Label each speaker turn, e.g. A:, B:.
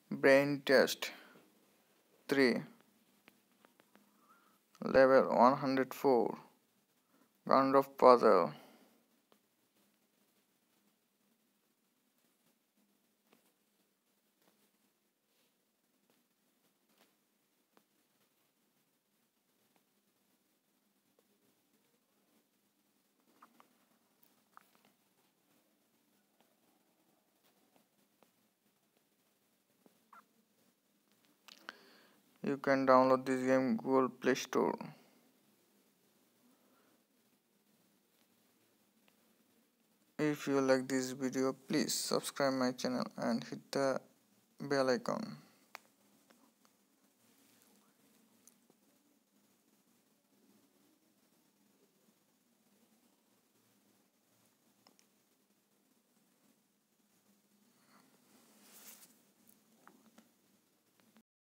A: Brain test 3. Level 104. Round of puzzle. You can download this game Google Play Store. If you like this video, please subscribe my channel and hit the bell icon.